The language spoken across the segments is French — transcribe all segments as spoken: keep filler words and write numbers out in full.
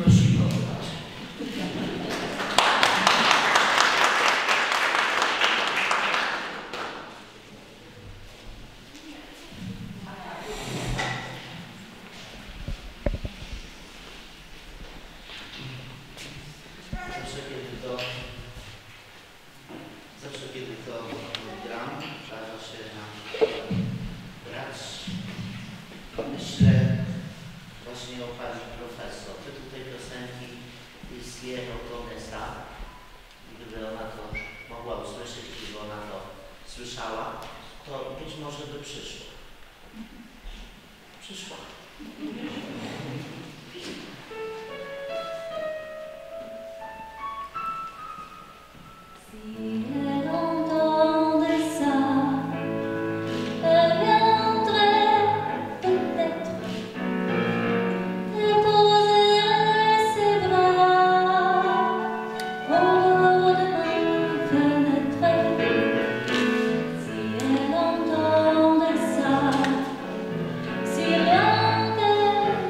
Prosimy o wyraźnie. Zawsze kiedy to, zawsze kiedy to gram, zdarza się nam grać. Myślę właśnie o pani profesor. Tytuł tej piosenki jest Tonesa. Gdyby ona to mogła usłyszeć, gdyby ona to słyszała, to być może by przyszła. Przyszła. Si rien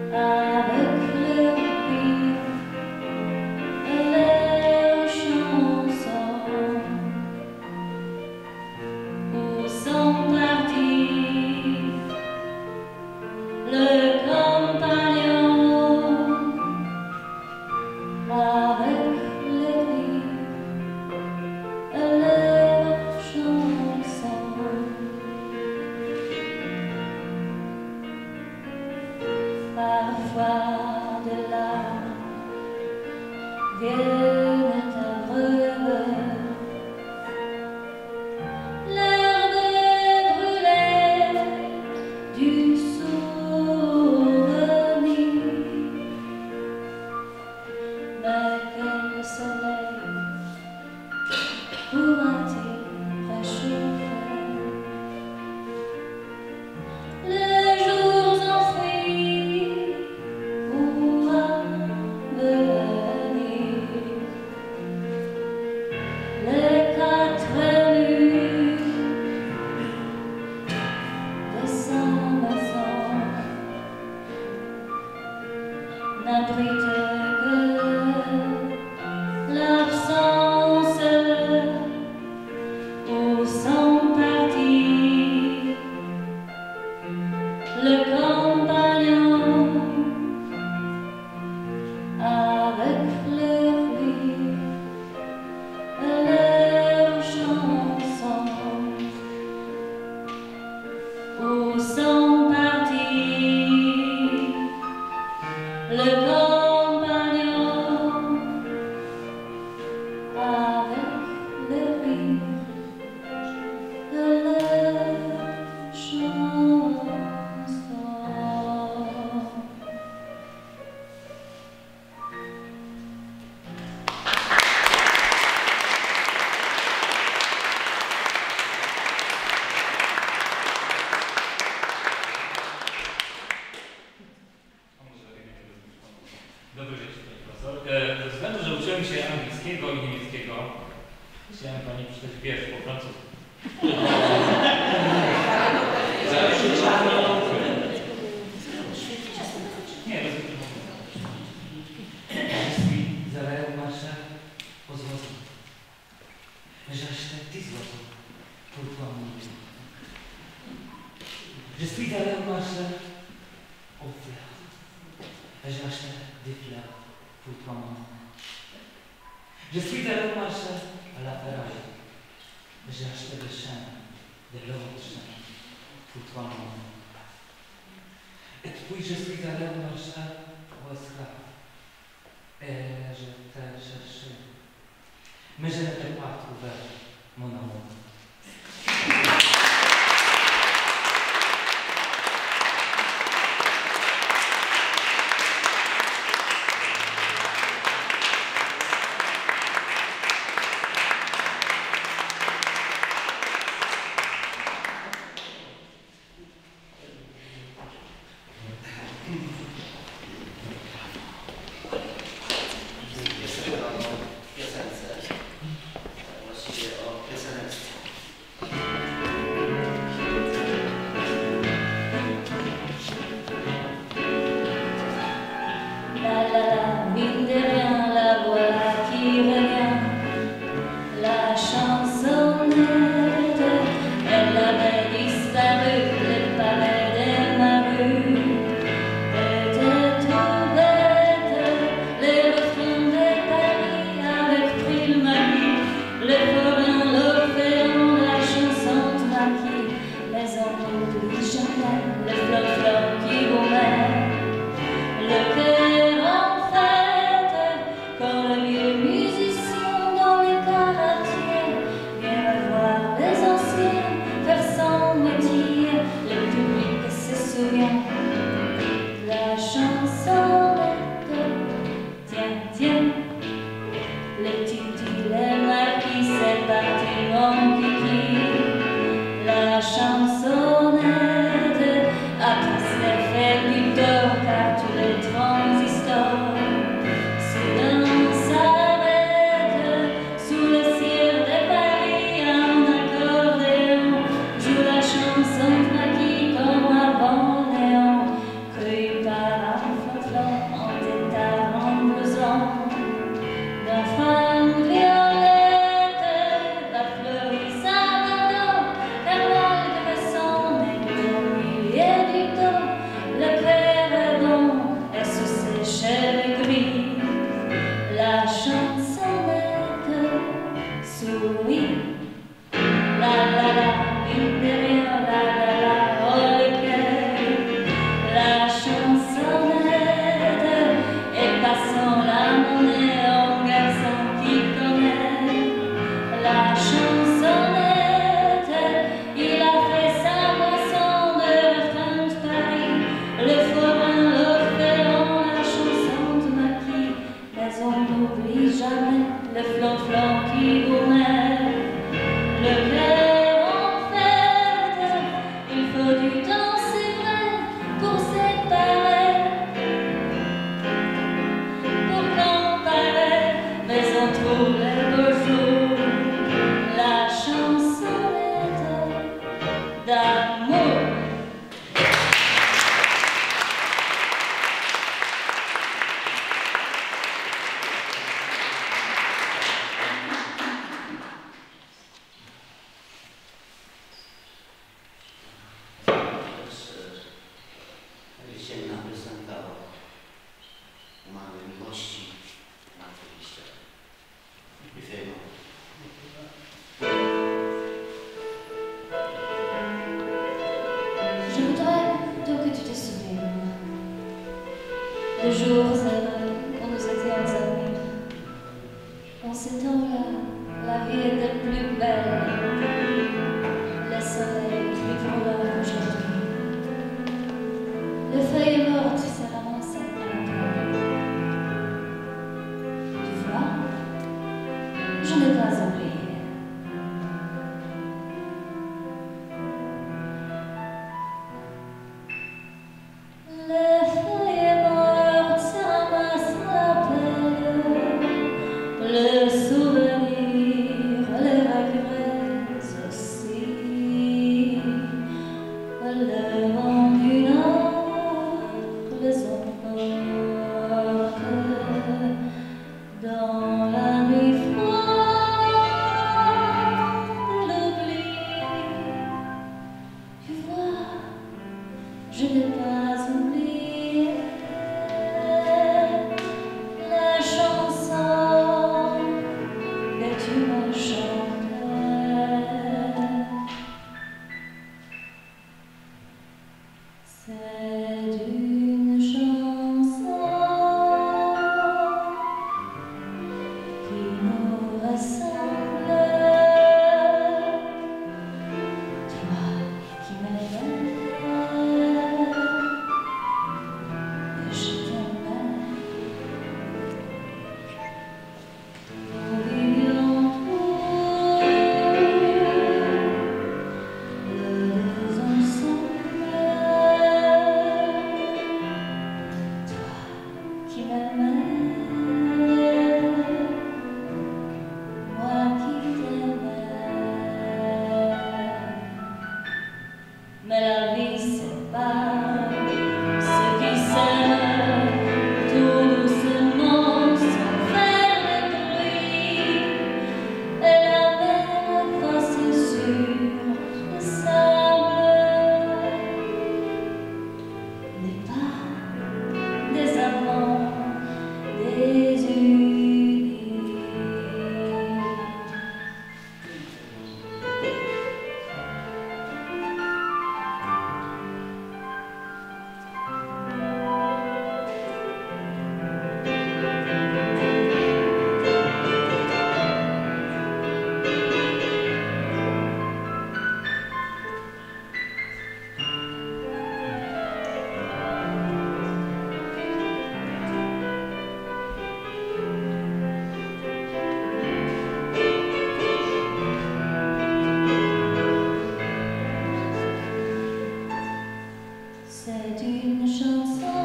Piosence, właściwie o piosenectwie. de jours heureux où nous étions amis. En ce temps-là, la vie était plus belle, le soleil plus brûlant qu'aujourd'hui. Les feuilles mortes se ramassaient à la terre. Tu vois, je n'ai pas oublié. Les feuilles mortes se ramassent à la terre. Le souvenir, les regrets aussi. Le vent du nord les emporte dans la nuit froide de l'oubli. Tu vois, je n'ai pas oublié la chanson que tu m'as chantée. C'est une chanson qui nous ressemble. Toi qui m'aimais, et je t'aimais. Nous vivions tous les deux ensemble. Toi qui m'aimais, moi qui t'aimais. Mais la vie sépare ceux qui s'aiment tout doucement sans faire de bruit. Et la mer effacée sur le sable n'est pas des amants désunis. C'est une chanson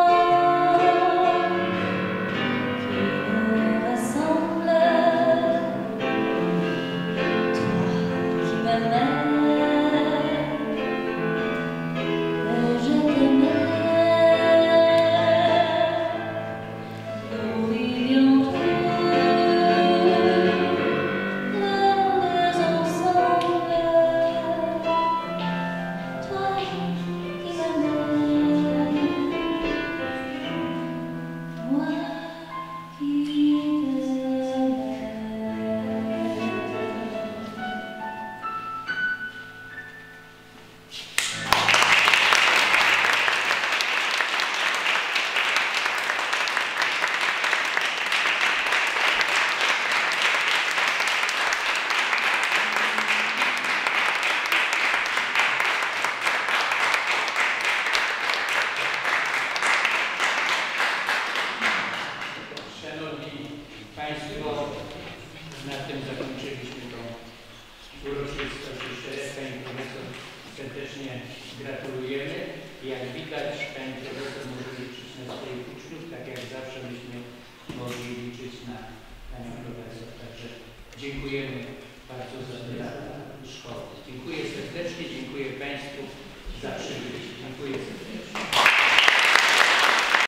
qui nous ressemble. Toi qui m'aimais, et je t'aimais. Nous vivions tous les deux ensemble. Toi qui m'aimais, moi qui t'aimais. Szanowni Państwo, na tym zakończyliśmy tą uroczystość. Jeszcze raz Pani Profesor serdecznie gratulujemy. Jak widać, Pani Profesor może liczyć na swoich uczniów, tak jak zawsze myśmy mogli liczyć na Panią Profesor. Także dziękujemy bardzo za te lata szkoły. Dziękuję serdecznie, dziękuję Państwu za przybycie. Dziękuję serdecznie.